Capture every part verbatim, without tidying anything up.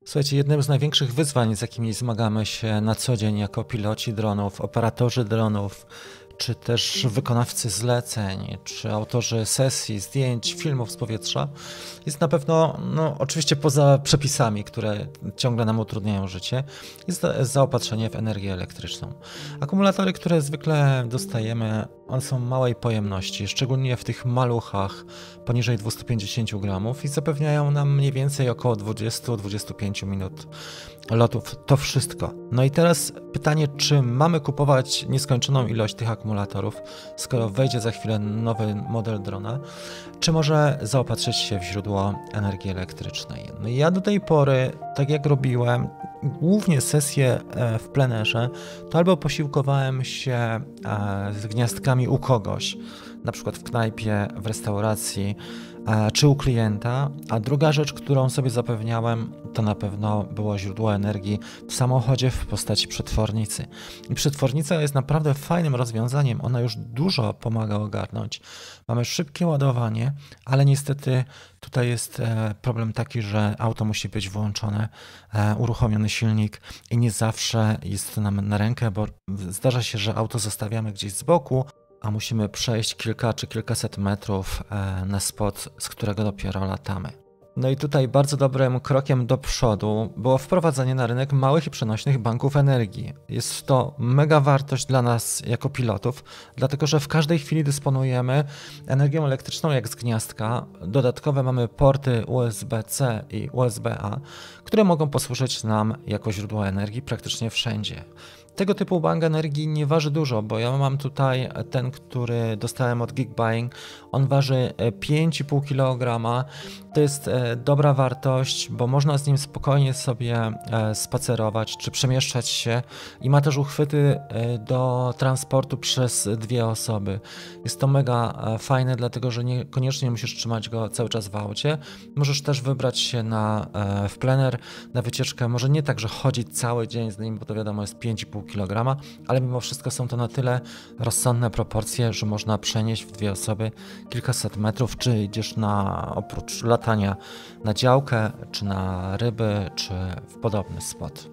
Słuchajcie, jednym z największych wyzwań, z jakimi zmagamy się na co dzień jako piloci dronów, operatorzy dronów, czy też wykonawcy zleceń, czy autorzy sesji, zdjęć, filmów z powietrza, jest na pewno, no oczywiście poza przepisami, które ciągle nam utrudniają życie, jest zaopatrzenie w energię elektryczną. Akumulatory, które zwykle dostajemy, one są małej pojemności, szczególnie w tych maluchach poniżej dwieście pięćdziesiąt gramów i zapewniają nam mniej więcej około dwadzieścia do dwudziestu pięciu minut lotów. To wszystko. No i teraz pytanie, czy mamy kupować nieskończoną ilość tych akumulatorów, skoro wejdzie za chwilę nowy model drona, czy może zaopatrzyć się w źródło energii elektrycznej. No i ja do tej pory, tak jak robiłem, głównie sesje w plenerze, to albo posiłkowałem się z gniazdkami u kogoś, na przykład w knajpie, w restauracji, czy u klienta, a druga rzecz, którą sobie zapewniałem, to na pewno było źródło energii w samochodzie w postaci przetwornicy. I przetwornica jest naprawdę fajnym rozwiązaniem, ona już dużo pomaga ogarnąć. Mamy szybkie ładowanie, ale niestety tutaj jest problem taki, że auto musi być włączone, uruchomiony silnik i nie zawsze jest to nam na rękę, bo zdarza się, że auto zostawiamy gdzieś z boku, a musimy przejść kilka czy kilkaset metrów na spot, z którego dopiero latamy. No i tutaj bardzo dobrym krokiem do przodu było wprowadzenie na rynek małych i przenośnych banków energii. Jest to mega wartość dla nas jako pilotów, dlatego że w każdej chwili dysponujemy energią elektryczną jak z gniazdka. Dodatkowe mamy porty U S B C i U S B A, które mogą posłużyć nam jako źródło energii praktycznie wszędzie. Tego typu bank energii nie waży dużo, bo ja mam tutaj ten, który dostałem od Geekbuying, on waży pięć i pół kilograma. To jest dobra wartość, bo można z nim spokojnie sobie spacerować czy przemieszczać się i ma też uchwyty do transportu przez dwie osoby. Jest to mega fajne, dlatego że niekoniecznie musisz trzymać go cały czas w aucie. Możesz też wybrać się na, w plener, na wycieczkę, może nie tak, że chodzić cały dzień z nim, bo to wiadomo jest pięć i pół kilograma, ale mimo wszystko są to na tyle rozsądne proporcje, że można przenieść w dwie osoby kilkaset metrów, czy idziesz na oprócz latania na działkę, czy na ryby, czy w podobny spot.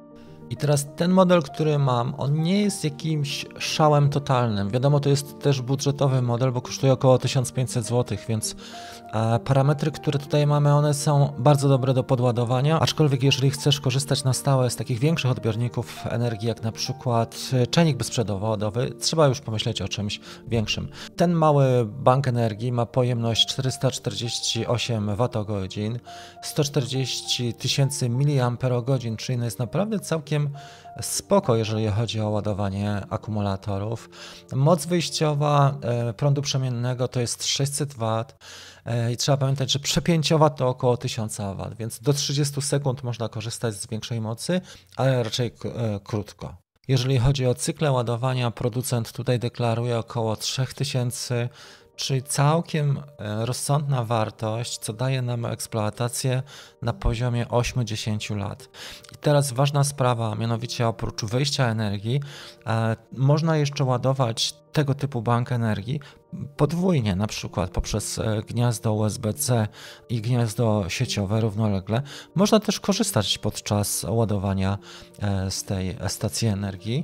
I teraz ten model, który mam, on nie jest jakimś szałem totalnym. Wiadomo, to jest też budżetowy model, bo kosztuje około tysiąc pięćset złotych, więc e, parametry, które tutaj mamy, one są bardzo dobre do podładowania, aczkolwiek jeżeli chcesz korzystać na stałe z takich większych odbiorników energii, jak na przykład czajnik bezprzewodowy, trzeba już pomyśleć o czymś większym. Ten mały bank energii ma pojemność czterysta czterdzieści osiem watogodzin, sto czterdzieści tysięcy miliamperogodzin, czyli no jest naprawdę całkiem spoko, jeżeli chodzi o ładowanie akumulatorów. Moc wyjściowa prądu przemiennego to jest sześćset watów i trzeba pamiętać, że przepięciowa to około tysiąc watów, więc do trzydziestu sekund można korzystać z większej mocy, ale raczej krótko. Jeżeli chodzi o cykle ładowania, producent tutaj deklaruje około trzy tysiące, czyli całkiem rozsądna wartość, co daje nam eksploatację na poziomie osiem do dziesięciu lat. I teraz ważna sprawa, mianowicie oprócz wyjścia energii, e, można jeszcze ładować tego typu bank energii podwójnie, na przykład poprzez gniazdo U S B C i gniazdo sieciowe równolegle. Można też korzystać podczas ładowania e, z tej stacji energii.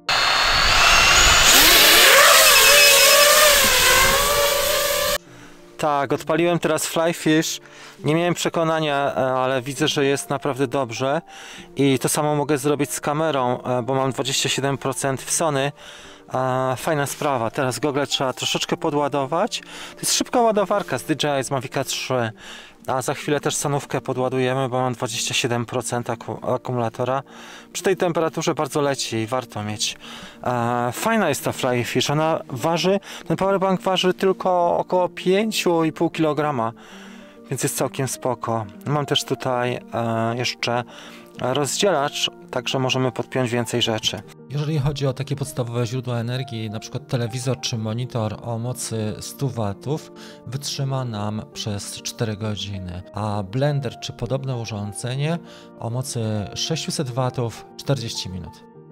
Tak, odpaliłem teraz Flyfish. Nie miałem przekonania, ale widzę, że jest naprawdę dobrze. I to samo mogę zrobić z kamerą, bo mam dwadzieścia siedem procent w Sony. Fajna sprawa. Teraz gogle trzeba troszeczkę podładować. To jest szybka ładowarka z D J I z Mavica trzy. A za chwilę też sonówkę podładujemy, bo mam dwadzieścia siedem procent akumulatora. Przy tej temperaturze bardzo leci i warto mieć. E, fajna jest ta Flyfish. Ona waży, ten powerbank waży tylko około pięć i pół kilograma, więc jest całkiem spoko. Mam też tutaj e, jeszcze rozdzielacz, także możemy podpiąć więcej rzeczy. Jeżeli chodzi o takie podstawowe źródła energii, na przykład telewizor czy monitor o mocy stu watów, wytrzyma nam przez cztery godziny, a blender czy podobne urządzenie o mocy sześciuset watów czterdzieści minut.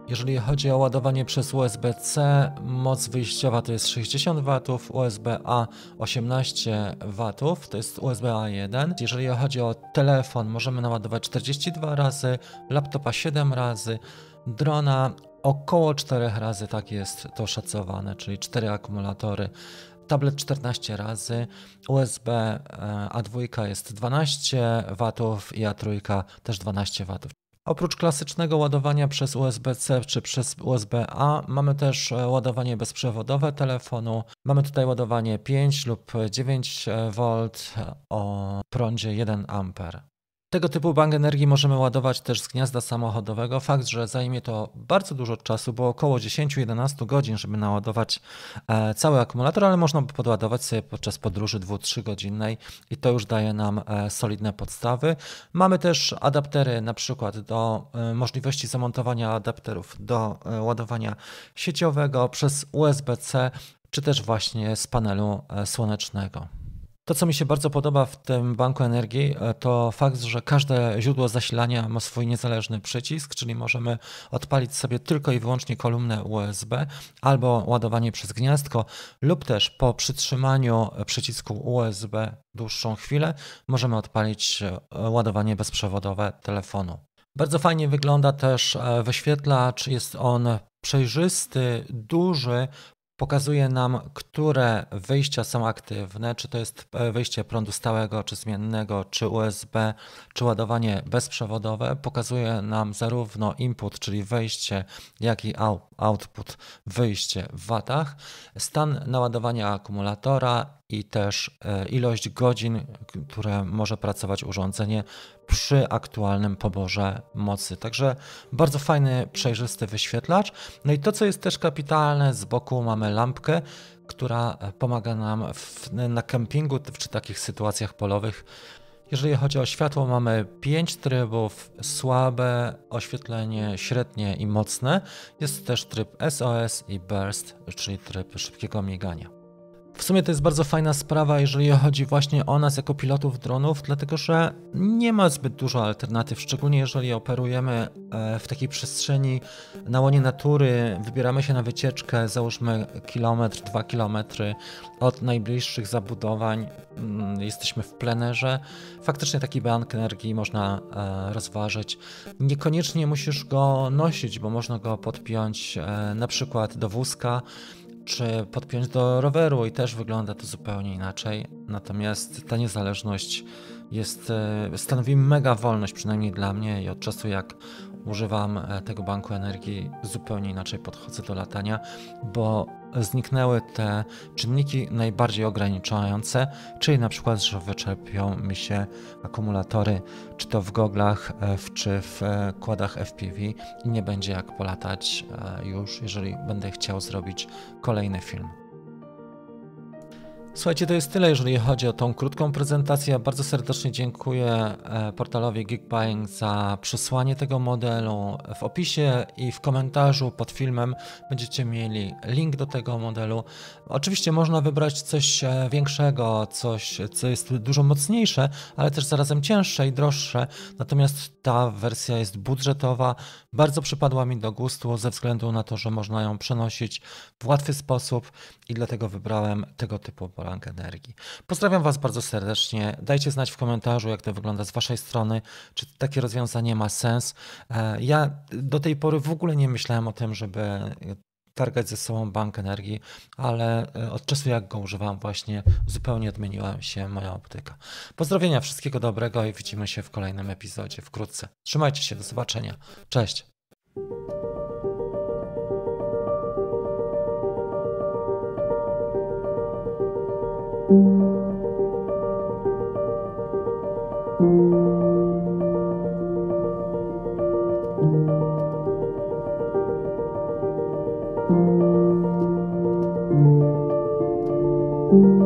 Jeżeli chodzi o ładowanie przez U S B C, moc wyjściowa to jest sześćdziesiąt watów, U S B A osiemnaście watów, to jest U S B A jeden. Jeżeli chodzi o telefon, możemy naładować czterdzieści dwa razy, laptopa siedem razy, drona około cztery razy, tak jest to szacowane, czyli cztery akumulatory. Tablet czternaście razy, U S B A dwa jest dwanaście watów i A trzy też dwanaście watów. Oprócz klasycznego ładowania przez U S B C czy przez U S B A mamy też ładowanie bezprzewodowe telefonu. Mamy tutaj ładowanie pięć lub dziewięć wolt o prądzie jeden amper. Tego typu bank energii możemy ładować też z gniazda samochodowego. Fakt, że zajmie to bardzo dużo czasu, bo około dziesięć do jedenastu godzin, żeby naładować cały akumulator, ale można by podładować sobie podczas podróży dwu do trzech godzinnej i to już daje nam solidne podstawy. Mamy też adaptery na przykład do możliwości zamontowania adapterów do ładowania sieciowego przez U S B C, czy też właśnie z panelu słonecznego. To, co mi się bardzo podoba w tym banku energii, to fakt, że każde źródło zasilania ma swój niezależny przycisk, czyli możemy odpalić sobie tylko i wyłącznie kolumnę U S B albo ładowanie przez gniazdko, lub też po przytrzymaniu przycisku U S B dłuższą chwilę możemy odpalić ładowanie bezprzewodowe telefonu. Bardzo fajnie wygląda też wyświetlacz, jest on przejrzysty, duży. Pokazuje nam, które wyjścia są aktywne, czy to jest wyjście prądu stałego, czy zmiennego, czy U S B, czy ładowanie bezprzewodowe. Pokazuje nam zarówno input, czyli wejście, jak i output, wyjście w watach, stan naładowania akumulatora i też ilość godzin, które może pracować urządzenie przy aktualnym poborze mocy. Także bardzo fajny, przejrzysty wyświetlacz. No i to, co jest też kapitalne, z boku mamy lampkę, która pomaga nam w, na kempingu czy takich sytuacjach polowych. Jeżeli chodzi o światło, mamy pięć trybów, słabe, oświetlenie, średnie i mocne. Jest też tryb S O S i Burst, czyli tryb szybkiego migania. W sumie to jest bardzo fajna sprawa, jeżeli chodzi właśnie o nas jako pilotów dronów, dlatego że nie ma zbyt dużo alternatyw, szczególnie jeżeli operujemy w takiej przestrzeni na łonie natury, wybieramy się na wycieczkę, załóżmy kilometr, dwa kilometry od najbliższych zabudowań, jesteśmy w plenerze. Faktycznie taki bank energii można rozważyć. Niekoniecznie musisz go nosić, bo można go podpiąć na przykład do wózka, czy podpiąć do roweru i też wygląda to zupełnie inaczej. Natomiast ta niezależność jest, stanowi mega wolność, przynajmniej dla mnie, i od czasu jak używam tego banku energii, zupełnie inaczej podchodzę do latania, bo zniknęły te czynniki najbardziej ograniczające, czyli na przykład, że wyczerpią mi się akumulatory, czy to w goglach, czy w kładach F P V i nie będzie jak polatać już, jeżeli będę chciał zrobić kolejny film. Słuchajcie, to jest tyle, jeżeli chodzi o tą krótką prezentację. Bardzo serdecznie dziękuję portalowi Geekbuying za przesłanie tego modelu. W opisie i w komentarzu pod filmem będziecie mieli link do tego modelu. Oczywiście można wybrać coś większego, coś, co jest dużo mocniejsze, ale też zarazem cięższe i droższe. Natomiast ta wersja jest budżetowa, bardzo przypadła mi do gustu ze względu na to, że można ją przenosić w łatwy sposób i dlatego wybrałem tego typu bank energii. Pozdrawiam Was bardzo serdecznie. Dajcie znać w komentarzu, jak to wygląda z Waszej strony, czy takie rozwiązanie ma sens. Ja do tej pory w ogóle nie myślałem o tym, żeby targać ze sobą bank energii, ale od czasu jak go używam właśnie zupełnie odmieniła się moja optyka. Pozdrowienia, wszystkiego dobrego i widzimy się w kolejnym epizodzie wkrótce. Trzymajcie się, do zobaczenia. Cześć! Thank you.